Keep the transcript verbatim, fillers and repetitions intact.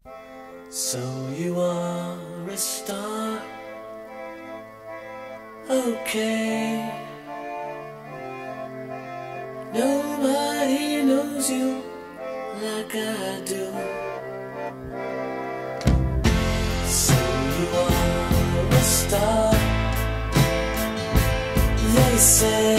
So you are a star, okay. Nobody knows you like I do. So you are a star, they say.